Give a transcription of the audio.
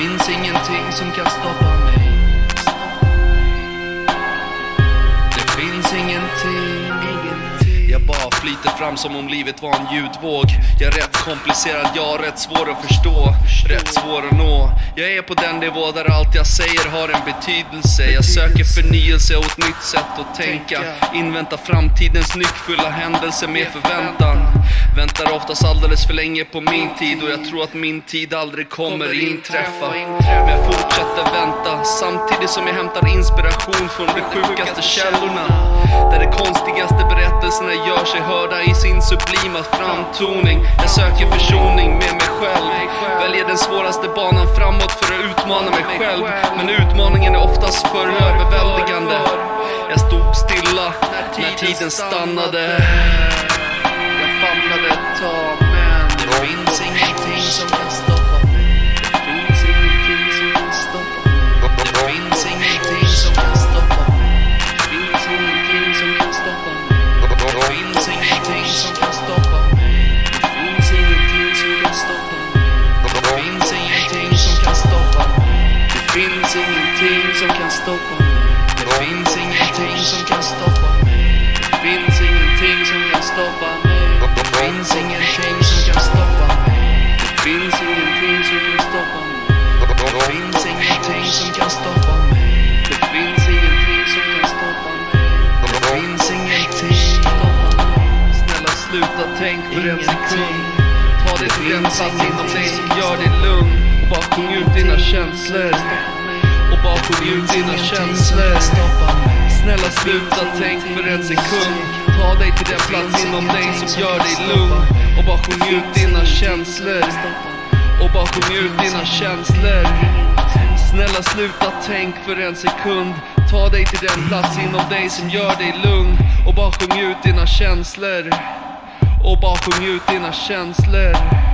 finns ingenting som kan stoppa mig. Det finns ingenting. Jag bara flyter fram som om livet var en ljudvåg. Jag är rätt komplicerad, jag är rätt svår att förstå, rätt svår att nå. Jag är på den nivå där allt jag säger har en betydelse. Jag söker förnyelse och ett nytt sätt att tänka. Invänta framtidens nyckfulla händelser med förväntan. Väntar oftast alldeles för länge på min tid, och jag tror att min tid aldrig kommer inträffa. Men jag fortsätter vänta, samtidigt som jag hämtar inspiration från de sjukaste källorna, där de konstigaste berättelserna gör sig hörda i sin sublima framtoning. Jag söker försoning med mig själv, väljer den svåraste banan framåt för att utmana mig själv. Men utmaningen är oftast för överväldigande. Jag stod stilla när tiden stannade. Jag famlade ett tag, men det finns ingenting som kan stoppa mig. Det finns ingenting som kan stoppa mig. Det finns ingenting som kan stoppa mig. Det finns ingenting som kan stoppa mig. Det finns ingenting som kan stoppa mig. Det finns ingenting som kan stoppa mig. Det finns ingenting som kan stoppa mig. Det finns ingenting som kan stoppa mig. Det finns ingenting som kan stoppa mig. Det finns ingenting som kan stoppa mig. Det finns ingenting som kan stoppa mig. Det finns ingenting som kan stoppa mig. Det finns ingenting som kan stoppa mig. Det finns ingenting som kan stoppa mig. Det finns ingenting som kan stoppa mig. Snälla sluta tänk för en sekund. Ta dig till den plats inom dig som gör dig lugn. Och bara sjung ut dina känslor. Och bara sjung ut dina känslor. Snälla sluta tänk för en sekund. Ta dig till den plats inom dig som gör dig lugn. Och bara sjung ut dina känslor. Och bara sjung ut dina känslor. Snälla sluta tänk för en sekund. Ta dig till den plats inom dig som gör dig lugn. Och bara sjung ut dina känslor. Och bara sjung ut dina känslor.